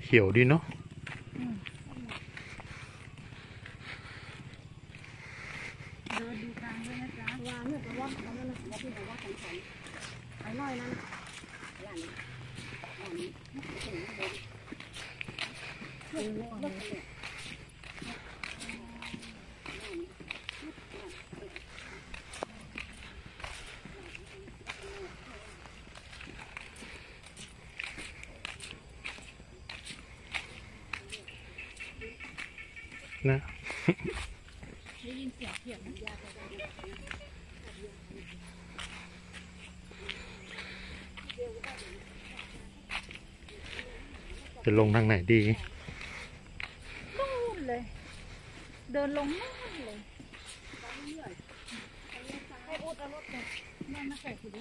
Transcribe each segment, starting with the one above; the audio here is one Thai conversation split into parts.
เขียวดีเนาะเดินดูกลางด้วยนะจ๊ะวางเนี่ยแต่ว่าเขาเนี่ยนะว่าที่บอกว่าสันสันไปหน่อยนั่นหลังนะได้ยินเสียงเขียนมันยากจะลงทางไหนดีนู่นเลยเดินลงนู่นเลยให้อุดเอารถเลยนั่นน่าใส่คือดี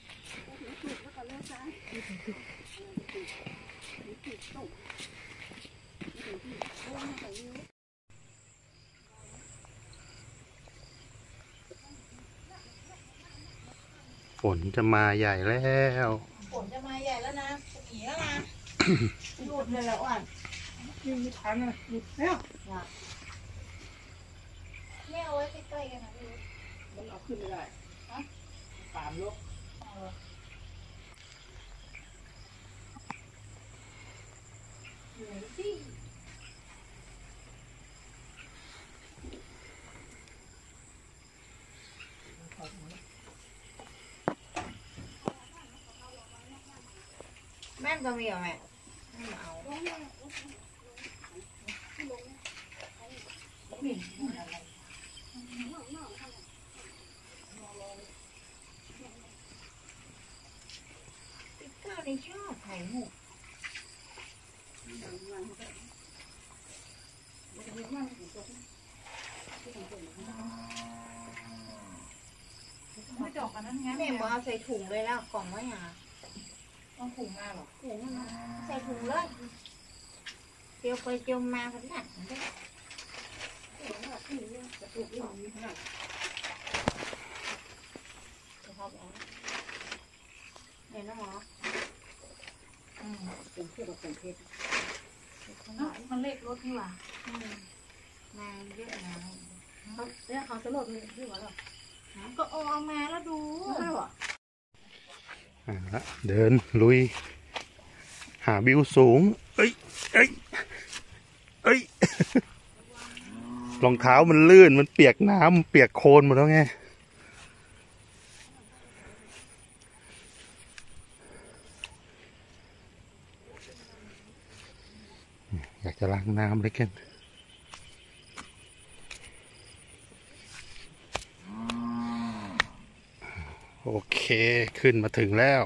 ฝนจะมาใหญ่แล้วฝนจะมาใหญ่แล้วนะหนีแล้วนะหยุดเลยแล้วอ่ะยังไม่ทันอ่ะหยุดแล้วไม่เอาไว้ใกล้ๆกันนะพี่มันเอาขึ้นไม่ได้ฮะตามยกเหนื่อยสิแม่ก็มีเหรอแม่ไม่เอาข้าวในชอบไข่หมูไม่จอกกันนั้นงั้นแม่บอกเอาใส่ถุงเลยแล้วกล่องไว้หาต้องถุงมาหรอถุงมาใส่ถุงเลยเจียวไปเจียวมาขนาดนั้นได้เนี่ยนะหมอเป็นเพื่อนกับเป็นเพชรมันเลขรถนี่หว่ามาเยอะนะเขาจะลดเลยที่ว่าหรอก็เอามาแล้วดูเดินลุยหาวิวสูงเอ้ย รองเท้ามันลื่นมันเปียกน้ำเปียกโคลนหมดแล้วไงอยากจะล้างน้ำเลยกันโอเคขึ้นมาถึงแล้ว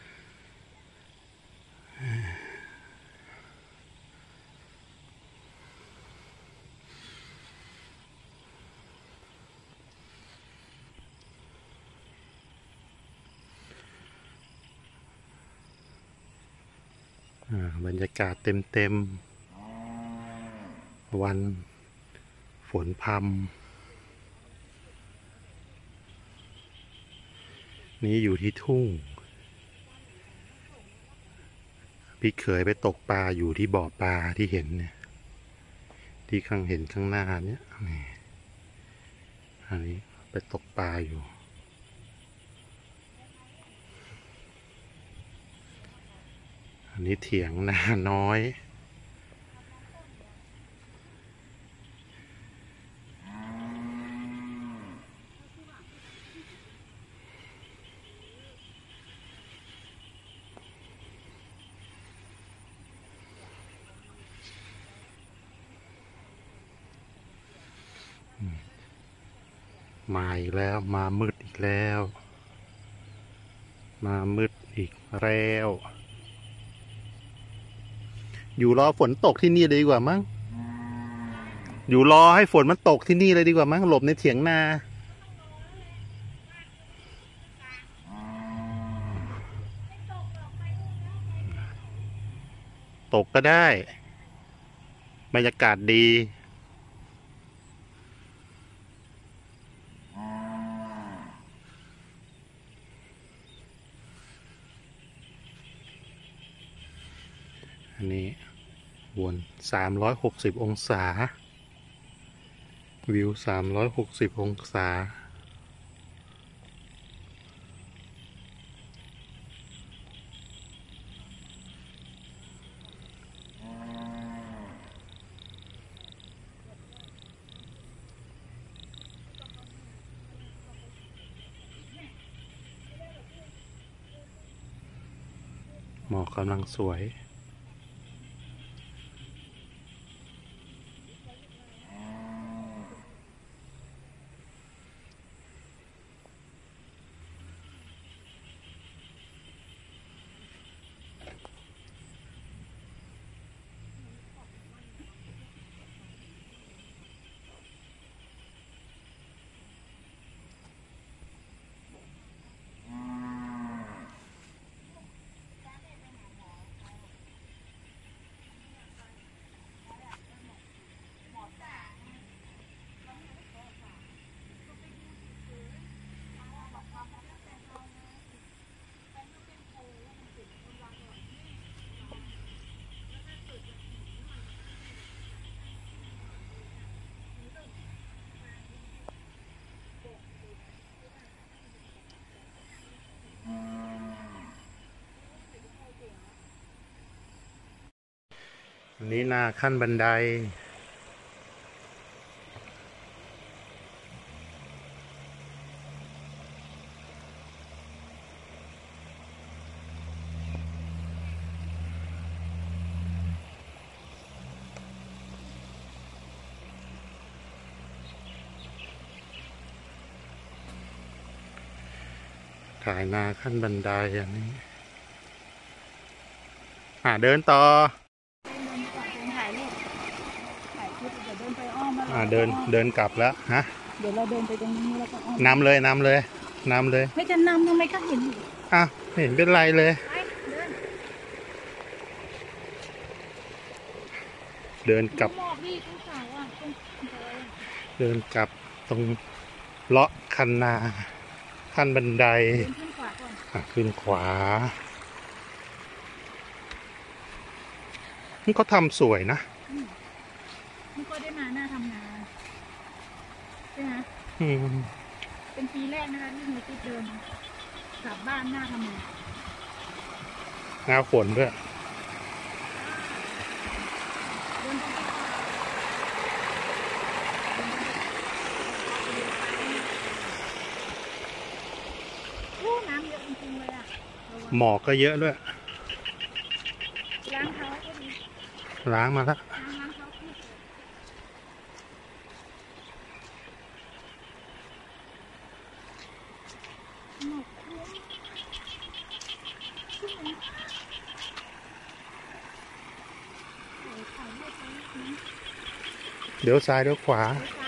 บรรยากาศเต็มวันฝนพรำนี้อยู่ที่ทุ่งพี่เขยไปตกปลาอยู่ที่บ่อปลาที่เห็นเนี่ยที่เห็นข้างหน้าเนี่ยอันนี้ไปตกปลาอยู่อันนี้เถียงนาน้อยมาอีกแล้วมามืดอีกแล้วมามืดอีกแล้วอยู่รอฝนตกที่นี่เลยดีกว่ามั้งอยู่รอให้ฝนมันตกที่นี่เลยดีกว่ามั้งหลบในเถียงนาตกก็ได้บรรยากาศดีอันนี้วน360องศาวิว360องศาหมอกกำลังสวยอันนี้หน้าขั้นบันไดถ่ายหน้าขั้นบันไดอันนี้เดินต่อถ่ายรูปถ่ายคลิปเดี๋ยวเดินไปอ้อมมาเดินกลับแล้วฮะเดี๋ยวเราเดินไปตรงนี้แล้วก็อ้อมนำเลยไม่จะนำทำไมก็เห็นอยู่ไม่เห็นเป็นไรเลยเดินกลับเดินกลับตรงเลาะคันนาขั้นบันไดขึ้นขวานี่เขาทำสวยนะนี่ก็ได้มาหน้าทำงานใช่ไหมเป็นปีแรกนะคะที่หนูติดเดินกลับบ้านหน้าทำงานหน้าฝนด้วยน้ำเยอะจริงๆเลยอ่ะหมอกก็เยอะด้วยล้างเท้าก็ดีล้างมาแล้วเดี๋ยวซ้ายเดี๋ยวขวา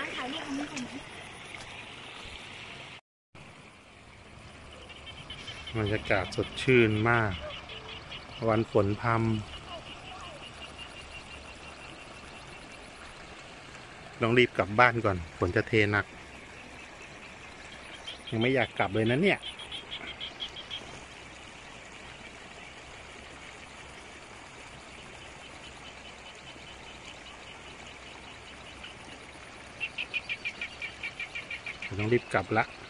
บรรยากาศสดชื่นมากวันฝนพรำต้องรีบกลับบ้านก่อนฝนจะเทหนักยังไม่อยากกลับเลยนะเนี่ยต้องรีบกลับละ